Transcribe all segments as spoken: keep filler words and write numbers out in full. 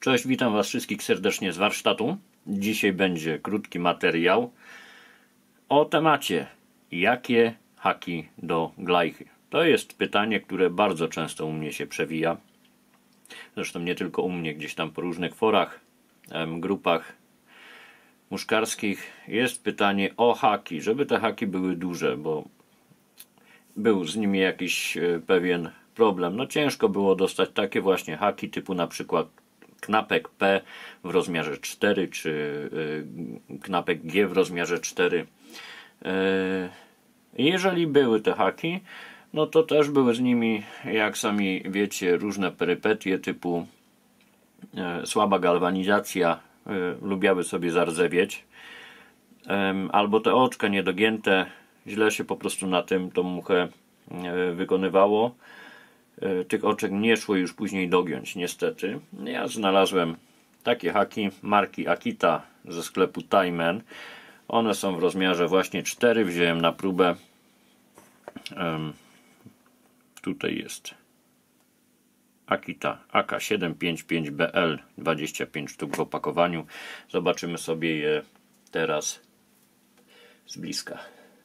Cześć, witam Was wszystkich serdecznie z warsztatu. Dzisiaj będzie krótki materiał o temacie: jakie haki do glajchy? To jest pytanie, które bardzo często u mnie się przewija. Zresztą nie tylko u mnie, gdzieś tam po różnych forach, grupach muszkarskich jest pytanie o haki, żeby te haki były duże, bo był z nimi jakiś pewien problem. No ciężko było dostać takie właśnie haki typu na przykład knapek P w rozmiarze cztery czy y, knapek G w rozmiarze cztery. Y, jeżeli były te haki, no to też były z nimi, jak sami wiecie, różne perypetie typu y, słaba galwanizacja, y, lubiały sobie zardzewieć, y, albo te oczka niedogięte, źle się po prostu na tym tą muchę y, wykonywało. Tych oczek nie szło już później dogiąć, niestety. Ja znalazłem takie haki marki Akita ze sklepu Taimen. One są w rozmiarze właśnie cztery. Wziąłem na próbę. Um, tutaj jest Akita A K siedem pięć pięć B L, dwadzieścia pięć sztuk w opakowaniu. Zobaczymy sobie je teraz z bliska.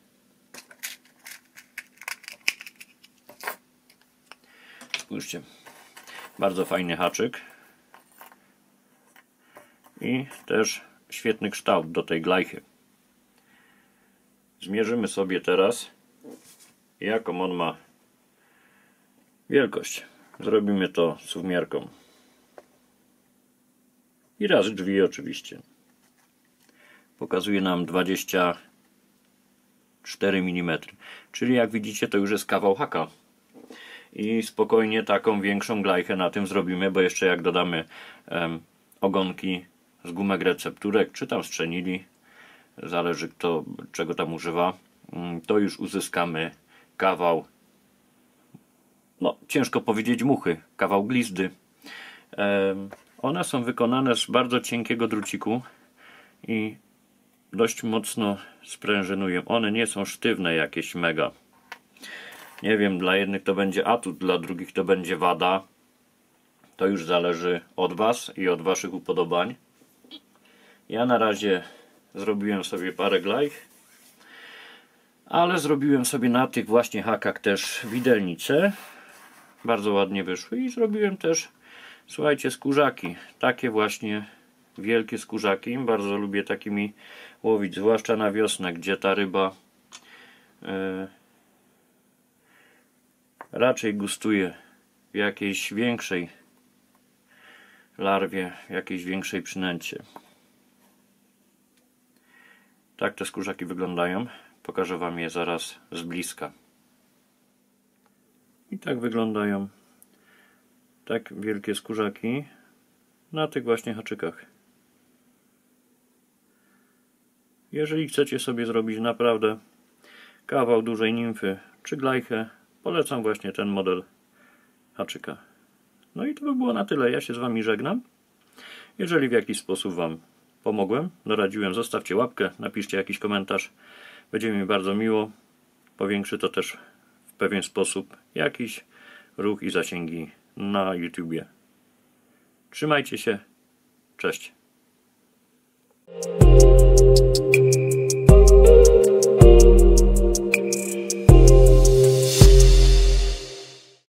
Spójrzcie, bardzo fajny haczyk i też świetny kształt do tej glajchy. Zmierzymy sobie teraz, jaką on ma wielkość. Zrobimy to suwmiarką i razy drzwi oczywiście. Pokazuje nam dwadzieścia cztery milimetry, czyli jak widzicie, to już jest kawał haka. I spokojnie taką większą glajchę na tym zrobimy, bo jeszcze jak dodamy um, ogonki z gumek recepturek, czy tam strzęili, zależy kto czego tam używa, um, to już uzyskamy kawał, no ciężko powiedzieć muchy, kawał glizdy. Um, one są wykonane z bardzo cienkiego druciku i dość mocno sprężynują. One nie są sztywne jakieś mega. Nie wiem, dla jednych to będzie atut, dla drugich to będzie wada. To już zależy od Was i od Waszych upodobań. Ja na razie zrobiłem sobie parę glajch, ale zrobiłem sobie na tych właśnie hakach też widelnice. Bardzo ładnie wyszły i zrobiłem też, słuchajcie, skórzaki. Takie właśnie wielkie skórzaki. Bardzo lubię takimi łowić, zwłaszcza na wiosnę, gdzie ta ryba yy, raczej gustuje w jakiejś większej larwie, w jakiejś większej przynęcie. Tak te skórzaki wyglądają. Pokażę Wam je zaraz z bliska. I tak wyglądają tak wielkie skórzaki na tych właśnie haczykach. Jeżeli chcecie sobie zrobić naprawdę kawał dużej nimfy czy glajchę, polecam właśnie ten model haczyka. No i to by było na tyle. Ja się z Wami żegnam. Jeżeli w jakiś sposób Wam pomogłem, doradziłem, zostawcie łapkę, napiszcie jakiś komentarz. Będzie mi bardzo miło. Powiększy to też w pewien sposób jakiś ruch i zasięgi na YouTubie. Trzymajcie się. Cześć.